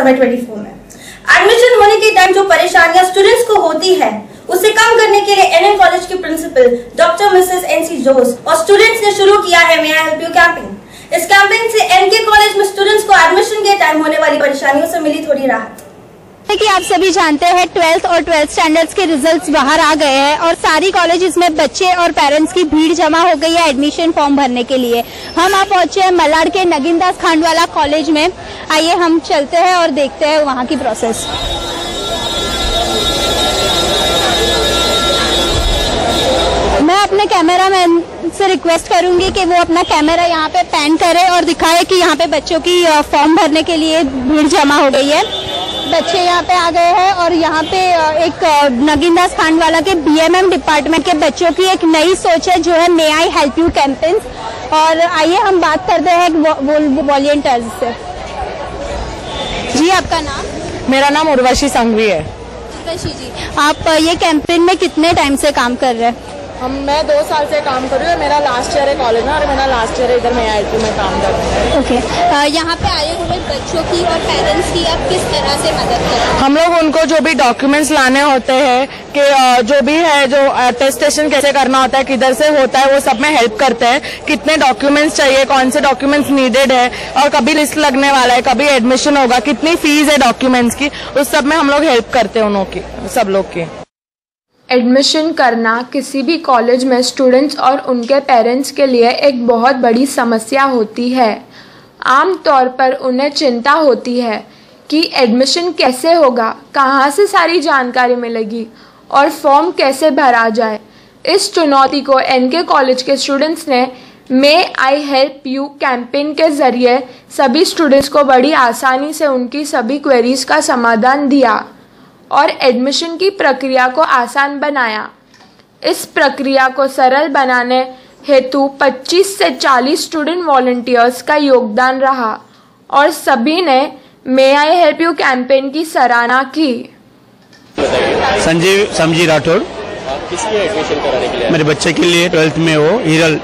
समय 24 में। एडमिशन होने के टाइम जो परेशानियां स्टूडेंट्स को होती है उसे कम करने के लिए एनएन कॉलेज की principal doctor Mrs NC Jose और स्टूडेंट्स ने शुरू किया है may I help you campaign. इस कैंपेन से एनके कॉलेज में स्टूडेंट्स को एडमिशन के टाइम होने वाली परेशानियों से मिली थोड़ी राहत। कि आप सभी जानते हैं 12th और 12th स्टैंडर्ड्स के रिजल्ट्स बाहर आ गए हैं और सारी कॉलेजेस में बच्चे और पेरेंट्स की भीड़ जमा हो गई है एडमिशन फॉर्म भरने के लिए। हम आप पहुंचे हैं मलाड के नगीनदास खांडवाला कॉलेज में। आइए हम चलते हैं और देखते हैं वहां की प्रोसेस। मैं अपने कैमरामैन से रिक्वेस्ट करूंगी कि वो अपना कैमरा यहाँ पे पैन करे और दिखाए कि यहाँ पे बच्चों की फॉर्म भरने के लिए भीड़ जमा हो गई है। बच्चे यहाँ पे आ गए हैं और यहाँ पे एक नगीनदास खांडवाला के बीएमएम डिपार्टमेंट के बच्चों की एक नई सोच है जो है may I help you campaign. और आइए हम बात करते हैं वॉलंटियर्स से। जी आपका नाम? मेरा नाम उर्वशी संघवी है। उर्वशी जी, आप ये कैंपेन में कितने टाइम से काम कर रहे हैं? मैं 2 साल से काम कर रही हूँ। मेरा लास्ट ईयर है कॉलेज में और मेरा लास्ट ईयर इधर मैं आई में काम कर रही हूँ। ओके, यहाँ पे आए हुए बच्चों की और पेरेंट्स की आप किस तरह से मदद करते हैं? हम लोग उनको जो भी डॉक्यूमेंट्स लाने होते हैं कि जो भी है जो अटेस्टेशन कैसे करना होता है किधर से होता है वो सब में हेल्प करते हैं। कितने डॉक्यूमेंट्स चाहिए, कौन से डॉक्यूमेंट्स नीडेड है और कभी लिस्ट लगने वाला है, कभी एडमिशन होगा, कितनी फीस है डॉक्यूमेंट्स की, उस सब में हम लोग हेल्प करते हैं उनकी सब लोग की। एडमिशन करना किसी भी कॉलेज में स्टूडेंट्स और उनके पेरेंट्स के लिए एक बहुत बड़ी समस्या होती है। आम तौर पर उन्हें चिंता होती है कि एडमिशन कैसे होगा, कहाँ से सारी जानकारी मिलेगी और फॉर्म कैसे भरा जाए। इस चुनौती को एनके कॉलेज के स्टूडेंट्स ने may I help you campaign के ज़रिए सभी स्टूडेंट्स को बड़ी आसानी से उनकी सभी क्वेरीज का समाधान दिया और एडमिशन की प्रक्रिया को आसान बनाया। इस प्रक्रिया को सरल बनाने हेतु 25 से 40 स्टूडेंट वॉलंटियर्स का योगदान रहा और सभी ने may I help you campaign की सराहना की। संजीव समझी राठौड़। आप किसकी एडमिशन कराने के लिए? मेरे बच्चे के लिए 12th में हो हिरल।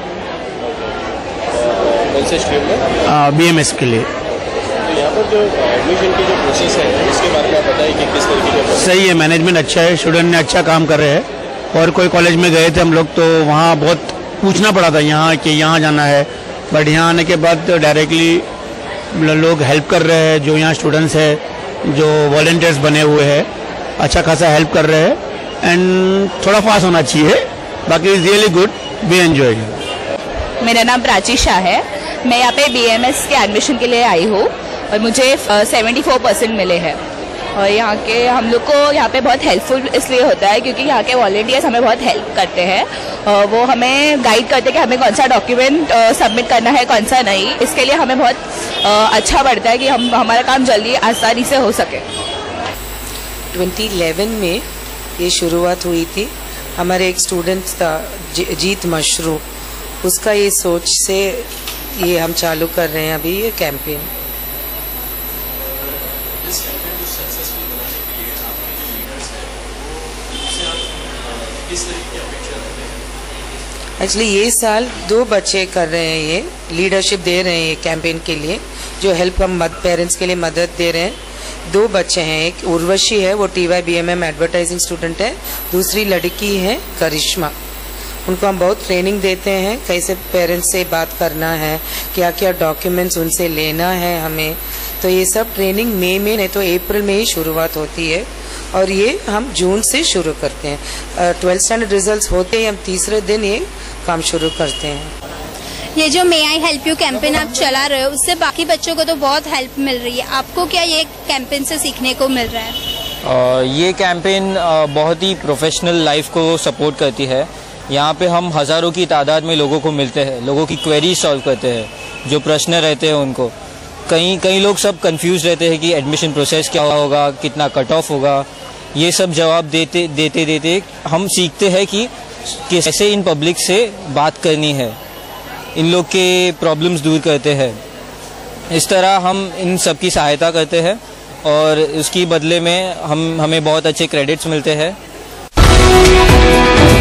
कौन से स्ट्रीम में? बीएमएस के लिए। तो यहाँ पर जो एडमिशन की जो प्रोसेस है उसके बारे में आप बताइए कि किस तरीके का? सही है, मैनेजमेंट अच्छा है, स्टूडेंट ने अच्छा काम कर रहे हैं। और कोई कॉलेज में गए थे हम लोग तो वहाँ बहुत पूछना पड़ा था यहाँ कि यहाँ जाना है, बट यहाँ आने के बाद तो डायरेक्टली लोग हेल्प कर रहे हैं। जो यहाँ स्टूडेंट्स है जो वॉलंटियर्स बने हुए हैं अच्छा खासा हेल्प कर रहे हैं एंड थोड़ा फास्ट होना चाहिए, बाकी is really good, we enjoy. मेरा नाम प्राची शाह है। मैं यहाँ पे बीएमएस के एडमिशन के लिए आई हूँ और मुझे 74% मिले हैं। और यहाँ के हम लोग को यहाँ पे बहुत हेल्पफुल इसलिए होता है क्योंकि यहाँ के वॉलंटियर्स हमें बहुत हेल्प करते हैं। वो हमें गाइड करते हैं कि हमें कौन सा डॉक्यूमेंट सबमिट करना है कौन सा नहीं। इसके लिए हमें बहुत अच्छा पड़ता है कि हमारा काम जल्दी आसानी से हो सके। 2011 में ये शुरुआत हुई थी। हमारे एक स्टूडेंट था जीत मशरू, उसका ये सोच से ये हम चालू कर रहे हैं अभी ये कैंपेन। एक्चुअली ये साल 2 बच्चे कर रहे हैं, ये लीडरशिप दे रहे हैं ये कैंपेन के लिए, जो हेल्प हम पेरेंट्स के लिए मदद दे रहे हैं। 2 बच्चे हैं, एक उर्वशी है वो TY BMM एडवर्टाइजिंग स्टूडेंट है, दूसरी लड़की है करिश्मा। उनको हम बहुत ट्रेनिंग देते हैं कैसे पेरेंट्स से बात करना है, क्या क्या डॉक्यूमेंट्स उनसे लेना है हमें। तो ये सब ट्रेनिंग मई में नहीं तो अप्रैल में ही शुरुआत होती है और ये हम जून से शुरू करते हैं। 12th स्टैंडर्ड रिजल्ट्स होते ही हम तीसरे दिन ये काम शुरू करते हैं। ये जो may I help you campaign आप चला रहे हो उससे बाकी बच्चों को तो बहुत हेल्प मिल रही है, आपको क्या ये कैंपेन से सीखने को मिल रहा है? ये कैंपेन बहुत ही प्रोफेशनल लाइफ को सपोर्ट करती है। यहाँ पे हम हज़ारों की तादाद में लोगों को मिलते हैं, लोगों की क्वेरी सॉल्व करते हैं, जो प्रश्न रहते हैं उनको। कई लोग सब कंफ्यूज रहते हैं कि एडमिशन प्रोसेस क्या होगा, कितना कट ऑफ होगा, ये सब जवाब देते हम सीखते हैं कि कैसे इन पब्लिक से बात करनी है, इन लोग के प्रॉब्लम्स दूर करते हैं। इस तरह हम इन सब की सहायता करते हैं और उसकी बदले में हमें बहुत अच्छे क्रेडिट्स मिलते हैं।